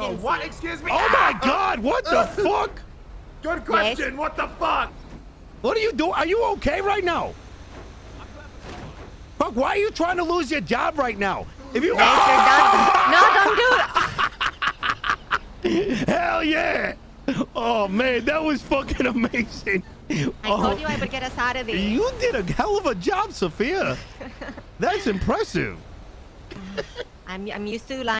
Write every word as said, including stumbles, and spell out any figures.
vacancy. What? Excuse me? Oh my God! What the fuck? Good question. Yes. What the fuck? What are you doing? Are you okay right now? Fuck! Why are you trying to lose your job right now? If you Yes, you're done. No, don't do it. Hell yeah! Oh man, that was fucking amazing. I oh, told you I would get us out of there. You did a hell of a job, Sophia. That's impressive. I'm I'm used to lying.